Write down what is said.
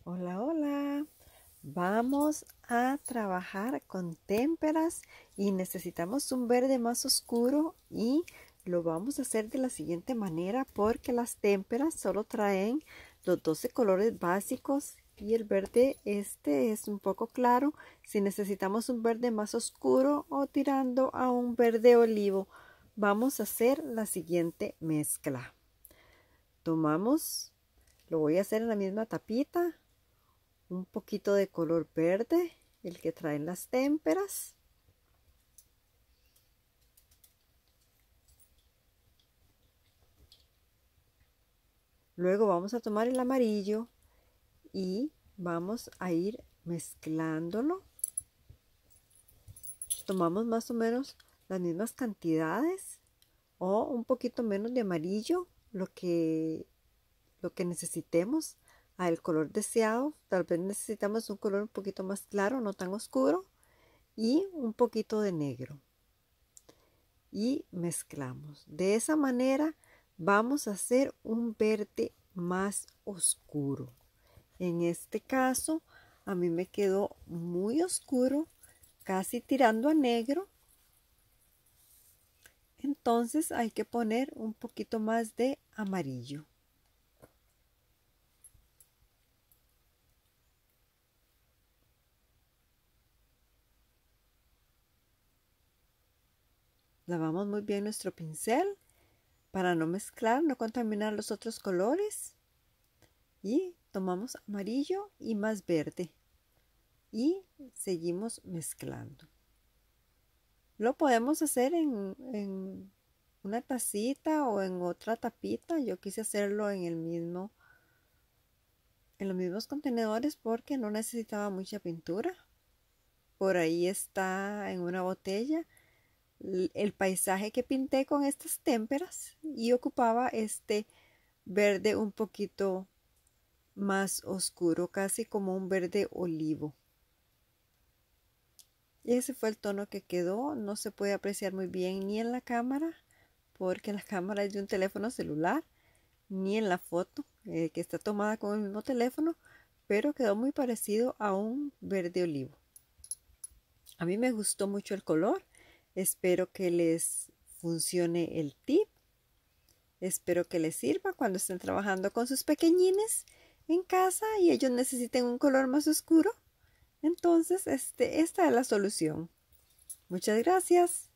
Hola, hola. Vamos a trabajar con témperas y necesitamos un verde más oscuro y lo vamos a hacer de la siguiente manera porque las témperas solo traen los 12 colores básicos y el verde este es un poco claro. Si necesitamos un verde más oscuro o tirando a un verde olivo, vamos a hacer la siguiente mezcla. Tomamos, lo voy a hacer en la misma tapita, un poquito de color verde, el que traen las témperas. Luego vamos a tomar el amarillo y vamos a ir mezclándolo. Tomamos más o menos las mismas cantidades o un poquito menos de amarillo, lo que necesitemos al color deseado. Tal vez necesitamos un color un poquito más claro, no tan oscuro, y un poquito de negro. Y mezclamos. De esa manera vamos a hacer un verde más oscuro. En este caso a mí me quedó muy oscuro, casi tirando a negro. Entonces hay que poner un poquito más de amarillo. Lavamos muy bien nuestro pincel para no mezclar, no contaminar los otros colores. Y tomamos amarillo y más verde. Y seguimos mezclando. Lo podemos hacer en una tacita o en otra tapita. Yo quise hacerlo en los mismos contenedores porque no necesitaba mucha pintura. Por ahí está en una botella el paisaje que pinté con estas témperas y ocupaba este verde un poquito más oscuro, casi como un verde olivo. Y ese fue el tono que quedó. No se puede apreciar muy bien ni en la cámara porque la cámara es de un teléfono celular, ni en la foto que está tomada con el mismo teléfono, pero quedó muy parecido a un verde olivo. A mí me gustó mucho el color. Espero que les funcione el tip. Espero que les sirva cuando estén trabajando con sus pequeñines en casa y ellos necesiten un color más oscuro. Entonces, esta es la solución. Muchas gracias.